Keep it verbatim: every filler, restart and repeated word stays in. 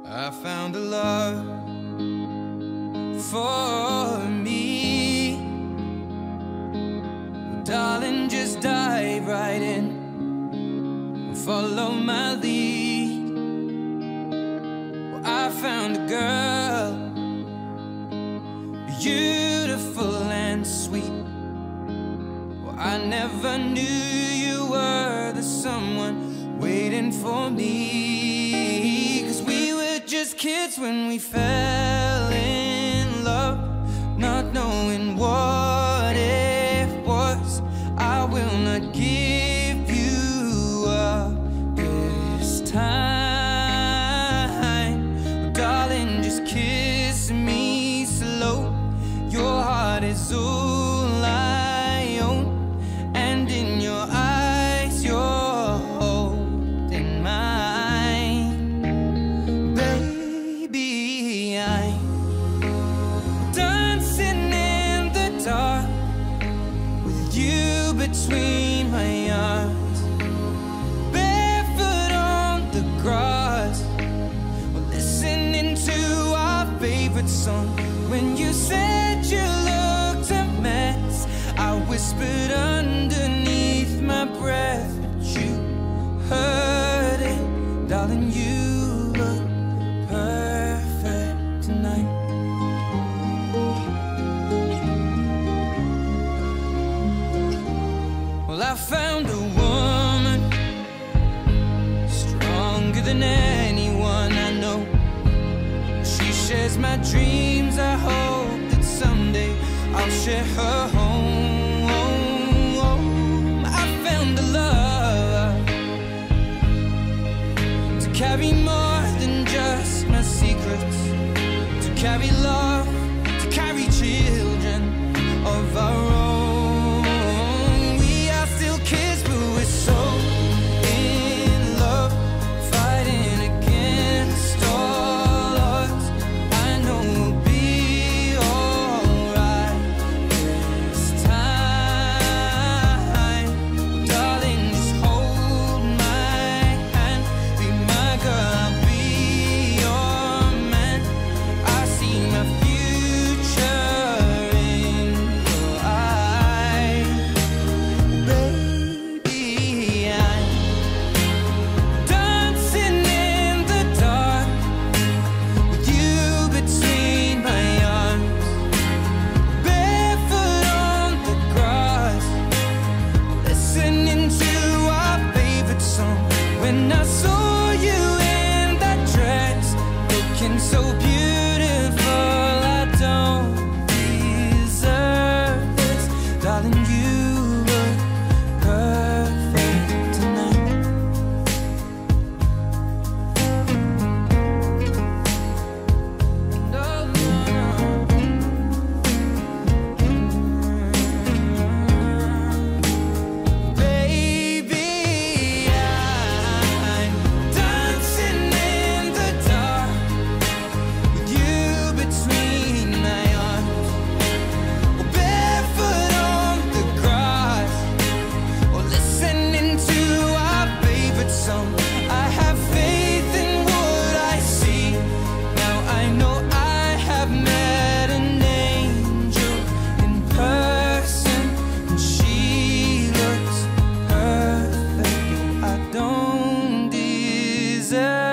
I found a love for me. Well, darling, just dive right in and follow my lead. Well, I found a girl, beautiful and sweet. Well, I never knew you were the someone waiting for me. Just kids when we fell in love, not knowing what it was. I will not give you up this time. Oh, darling, just kiss me slow. Your heart is all I own, and in your eyes you're holding mine. You between my arms, barefoot on the grass, or listening to our favorite song. When you said you looked a mess, I whispered underneath my breath, but you heard it. Darling, you look perfect tonight. I found a woman stronger than anyone I know. She shares my dreams. I hope that someday I'll share her home. I found a love to carry more than just my secrets, to carry love, to carry children of our own. When I saw you in that dress, looking so beautiful, I don't deserve this. Darling, you look perfect tonight. No, no, no. Baby, I have faith in what I see. Now I know I have met an angel in person, and she looks perfect. I don't deserve